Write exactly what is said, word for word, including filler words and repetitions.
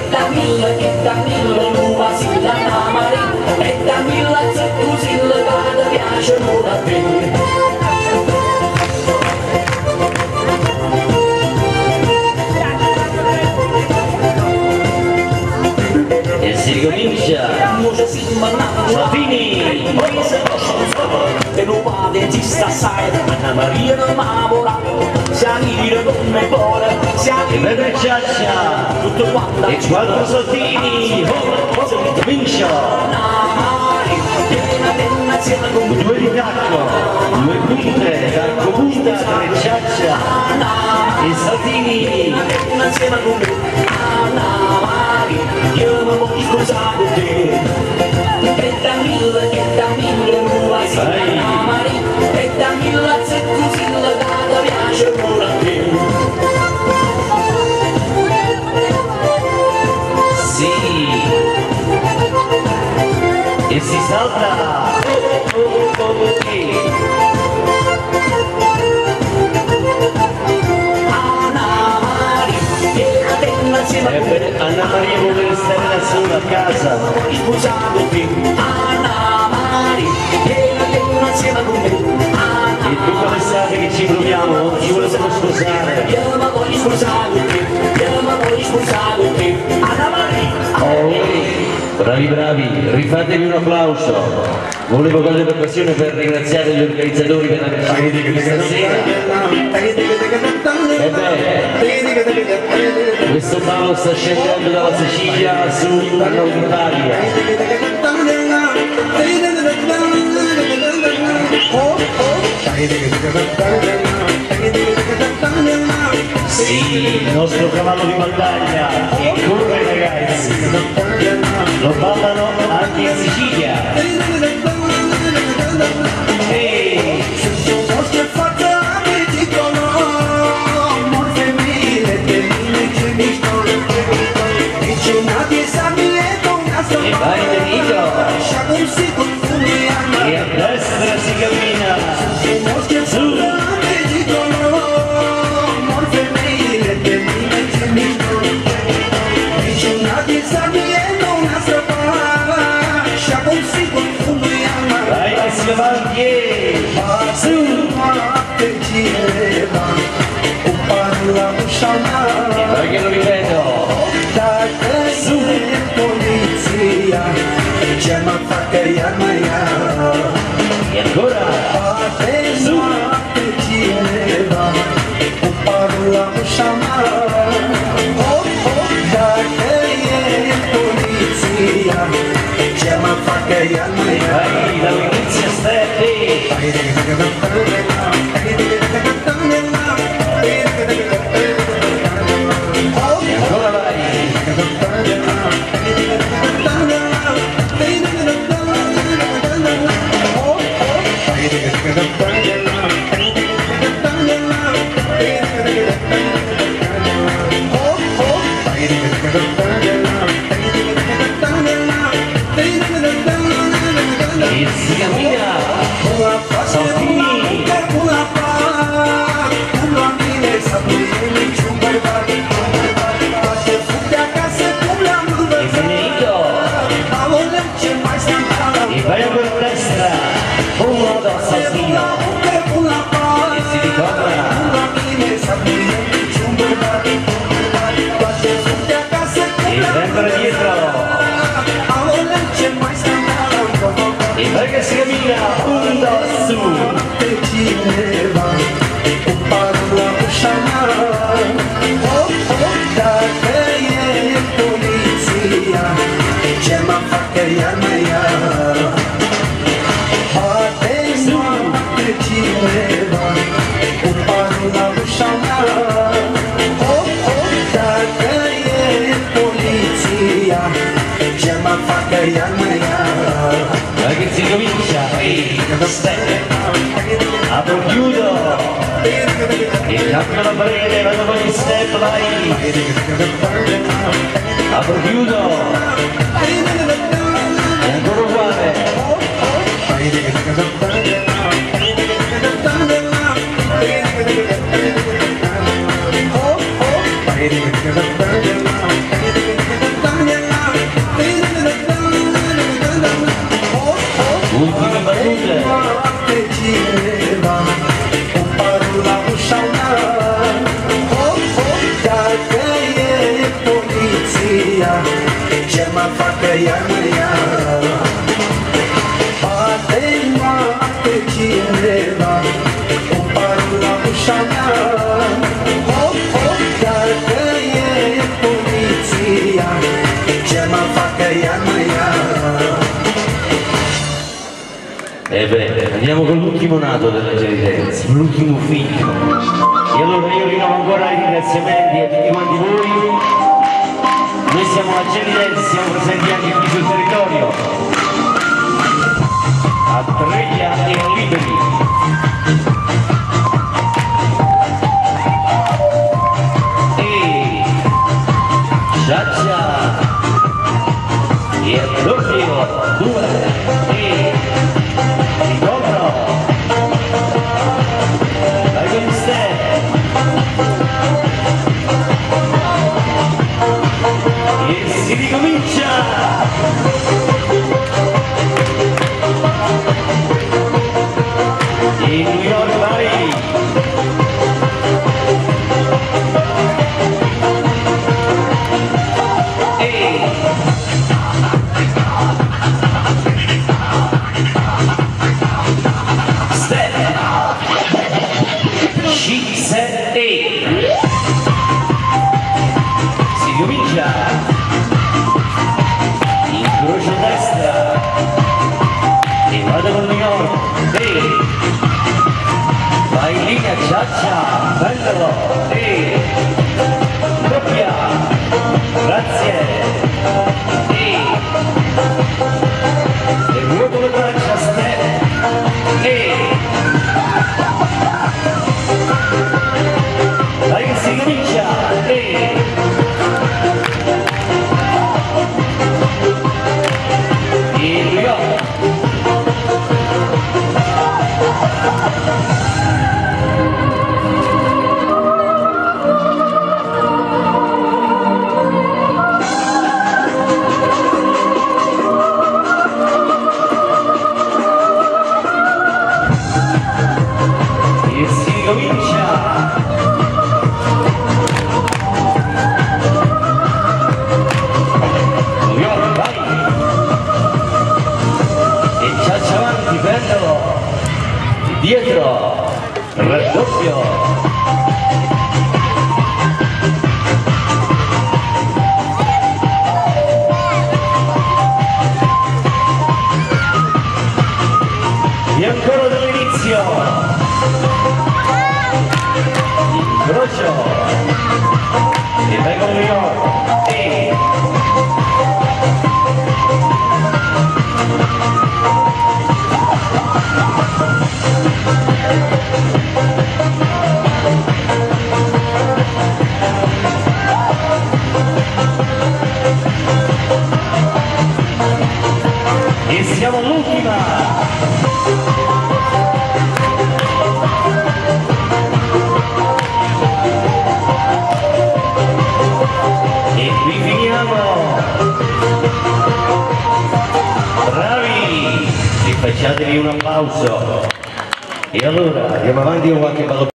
da mille, che da mille, l'uva si la namari, e da mille se così le vada piacciono a te. E si ricomincia. Salvini! E non vade ci sta sai, Anna Maria non m'amora, si arriva con me cuore, si arriva E per Ciaccia! tutto quanto E quattro soldini! Comincia! Due di tacco, due punte, tacco punta, tre Ciaccia e Salvini! insieme con me, Anna Maria, io mi voglio scusare con te. E da mille, e da mille, nuova si Anna Maria, e da mille se così la data piace pure a te. Sì! E si salta! Oh, oh, oh, oh, E per Anna Maria vuole restare da sola a casa. Sposando te, Anna Maria, vieni insieme con me. E tutta l'estate che ci proviamo, ci volevamo sposare. Io mi voglio sposare con te, io mi voglio sposare con te, Anna Maria. Oh, bravi bravi, rifatevi un applauso. Volevo cogliere l'occasione per ringraziare gli organizzatori per aver scelto questa sera. E beh, questo ballo sta scendendo dalla Sicilia su al nord Italia. Sì, il nostro cavallo di battaglia che corre ragazzi, lo ballano anche in Sicilia. Ehi! E vai Benito! E a destra si cammina! Su! Vai che si avanti! Su! E vai che lo ripeto! Su! E ancora! Su! Vai, dall'inizio Steffi! E ancora vai! E si cammina! Salvini! E Benito! E vai ancora a destra! Uno da Salvino! E si ricopra! E ancora dietro! E vai che si cammina! Un da su! Vai che si comincia! Apro chiudo! E cambio la parete, vado con gli step, vai! Apro chiudo! E ancora uguale! c'è ma fatta yamaya Ate ma ate chineva Uparula ushana Hop hop dagaya polizia c'è ma fatta yamaya E beh, andiamo con l'ultimo nato della Geridenza, l'ultimo figlio. E allora io rinnovo ancora i ringraziamenti a tutti quanti voi. Noi siamo a Geridenza, siamo presenti anche qui sul territorio, a Treglia e a Liberi. E Ciaccia e a doppio, due, e Ritorno, dai con te, e si ricomincia, in New York vai, e si comincia, incrocio destra e vado con New York, e vai in linea Ciaccia, bello, e doppia, grazie, e e vuoto le braccia, step, e dai che si comincia, e e New York. E si comincia. Dietro, raddoppio, e ancora dall'inizio, incrocio, e vai con New York, e e siamo all'ultima, e qui finiamo, bravi, e facciatevi un applauso. E allora andiamo avanti con qualche ballo.